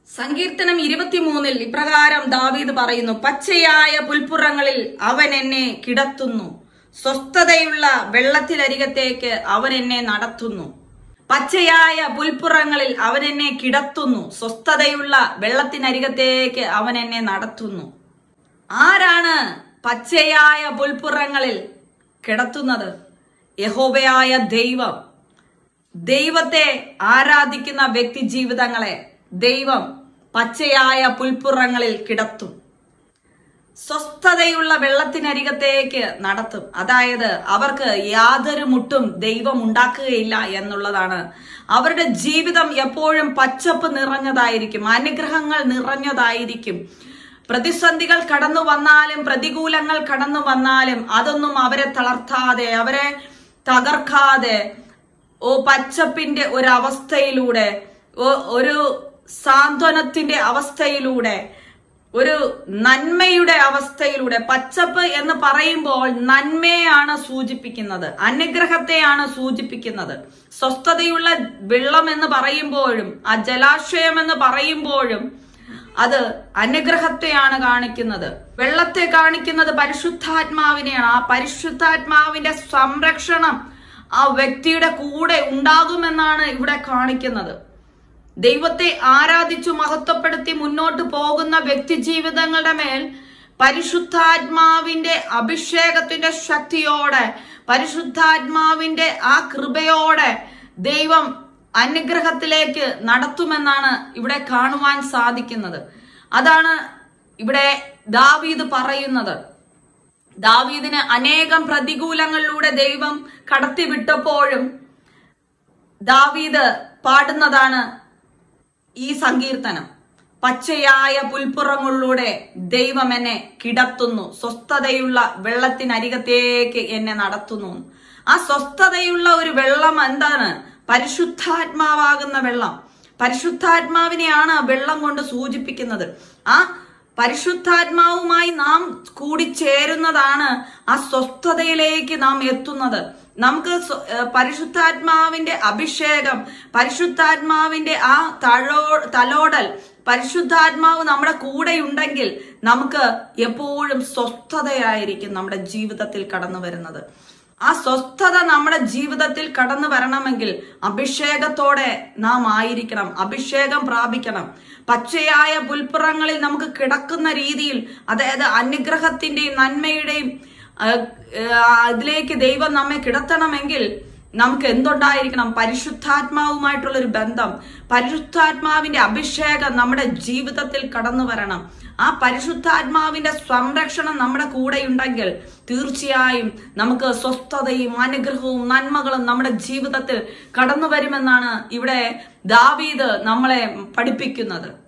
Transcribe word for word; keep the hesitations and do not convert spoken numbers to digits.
സങ്കീർത്തനം ഇരുപത്തിമൂന്നിൽ ഇപ്രകാരം ദാവീദ് പറയുന്നു, പച്ചയായ പുൽപ്പുറങ്ങളിൽ അവൻ എന്നെ കിടത്തുന്നു, സ്വസ്ഥതയുള്ള വെള്ളത്തിലരികത്തേക്ക് അവൻ എന്നെ നടത്തുന്നു. പച്ചയായ പുൽപ്പുറങ്ങളിൽ അവൻ എന്നെ കിടത്തുന്നു, സ്വസ്ഥതയുള്ള വെള്ളത്തിനരികത്തേക്ക് അവൻ എന്നെ നടത്തുന്നു. ആരാണ് പച്ചയായ പുൽപ്പുറങ്ങളിൽ കിടത്തുന്നത്? യഹോവയായ ദൈവം. ദൈവത്തെ ആരാധിക്കുന്ന വ്യക്തി ജീവിതങ്ങളെ ദൈവം പച്ചയായ പുൽപ്പുറങ്ങളിൽ കിടത്തും, സ്വസ്ഥതയുള്ള വെള്ളത്തിനരികത്തേക്ക് നടത്തും. അതായത് അവർക്ക് യാതൊരു മുട്ടും ദൈവം ഉണ്ടാക്കുകയില്ല എന്നുള്ളതാണ്. അവരുടെ ജീവിതം എപ്പോഴും പച്ചപ്പ് നിറഞ്ഞതായിരിക്കും, അനുഗ്രഹങ്ങൾ നിറഞ്ഞതായിരിക്കും. പ്രതിസന്ധികൾ കടന്നു വന്നാലും പ്രതികൂലങ്ങൾ കടന്നു വന്നാലും അതൊന്നും അവരെ തളർത്താതെ, അവരെ തകർക്കാതെ, ഓ പച്ചപ്പിന്റെ ഒരു അവസ്ഥയിലൂടെ, ഒരു സാന്ത്വനത്തിന്റെ അവസ്ഥയിലൂടെ, ഒരു നന്മയുടെ അവസ്ഥയിലൂടെ. പച്ചപ്പ് എന്ന് പറയുമ്പോൾ നന്മയാണ് സൂചിപ്പിക്കുന്നത്, അനുഗ്രഹത്തെയാണ് സൂചിപ്പിക്കുന്നത്. സ്വസ്ഥതയുള്ള വെള്ളം എന്ന് പറയുമ്പോഴും ആ ജലാശയം എന്ന് പറയുമ്പോഴും അത് അനുഗ്രഹത്തെയാണ് കാണിക്കുന്നത്. വെള്ളത്തെ കാണിക്കുന്നത് പരിശുദ്ധാത്മാവിനെയാണ്. ആ പരിശുദ്ധാത്മാവിന്റെ സംരക്ഷണം ആ വ്യക്തിയുടെ കൂടെ ഉണ്ടാകുമെന്നാണ് ഇവിടെ കാണിക്കുന്നത്. ദൈവത്തെ ആരാധിച്ചു മഹത്വപ്പെടുത്തി മുന്നോട്ട് പോകുന്ന വ്യക്തി ജീവിതങ്ങളുടെ മേൽ പരിശുദ്ധാത്മാവിന്റെ അഭിഷേകത്തിന്റെ ശക്തിയോടെ, പരിശുദ്ധാത്മാവിന്റെ ആ കൃപയോടെ ദൈവം അനുഗ്രഹത്തിലേക്ക് നടത്തുമെന്നാണ് ഇവിടെ കാണുവാൻ സാധിക്കുന്നത്. അതാണ് ഇവിടെ ദാവീദ് പറയുന്നത്. ദാവീദിന് അനേകം പ്രതികൂലങ്ങളിലൂടെ ദൈവം കടത്തിവിട്ടപ്പോഴും ദാവീദ് പാടുന്നതാണ് ഈ സങ്കീർത്തനം. പച്ചയായ പുൽപ്പുറങ്ങളിലൂടെ ദൈവം എന്നെ കിടത്തുന്നു, സ്വസ്ഥതയുള്ള വെള്ളത്തിനരികത്തേക്ക് എന്നെ നടത്തുന്നു. ആ സ്വസ്ഥതയുള്ള ഒരു വെള്ളം എന്താണ്? പരിശുദ്ധാത്മാവാകുന്ന വെള്ളം. പരിശുദ്ധാത്മാവിനെയാണ് വെള്ളം കൊണ്ട് സൂചിപ്പിക്കുന്നത്. ആ പരിശുദ്ധാത്മാവുമായി നാം കൂടിച്ചേരുന്നതാണ് ആ സ്വസ്ഥതയിലേക്ക് നാം എത്തുന്നത്. നമുക്ക് പരിശുദ്ധാത്മാവിന്റെ അഭിഷേകം, പരിശുദ്ധാത്മാവിന്റെ ആ തഴോ തലോടൽ, പരിശുദ്ധാത്മാവ് നമ്മുടെ കൂടെയുണ്ടെങ്കിൽ നമുക്ക് എപ്പോഴും സ്വസ്ഥതയായിരിക്കും നമ്മുടെ ജീവിതത്തിൽ കടന്നു വരുന്നത്. ആ സ്വസ്ഥത നമ്മുടെ ജീവിതത്തിൽ കടന്നു വരണമെങ്കിൽ അഭിഷേകത്തോടെ നാം ആയിരിക്കണം, അഭിഷേകം പ്രാപിക്കണം. പച്ചയായ പുൽപ്പുറങ്ങളിൽ നമുക്ക് കിടക്കുന്ന രീതിയിൽ, അതായത് അനുഗ്രഹത്തിന്റെയും നന്മയുടെയും അതിലേക്ക് ദൈവം നമ്മെ കിടത്തണമെങ്കിൽ നമുക്ക് എന്തുണ്ടായിരിക്കണം? പരിശുദ്ധാത്മാവുമായിട്ടുള്ളൊരു ബന്ധം, പരിശുദ്ധാത്മാവിന്റെ അഭിഷേകം നമ്മുടെ ജീവിതത്തിൽ കടന്നു വരണം. ആ പരിശുദ്ധാത്മാവിന്റെ സംരക്ഷണം നമ്മുടെ കൂടെയുണ്ടെങ്കിൽ തീർച്ചയായും നമുക്ക് സ്വസ്ഥതയും അനുഗ്രഹവും നന്മകളും നമ്മുടെ ജീവിതത്തിൽ കടന്നു വരുമെന്നാണ് ഇവിടെ ദാവീദ് നമ്മളെ പഠിപ്പിക്കുന്നത്.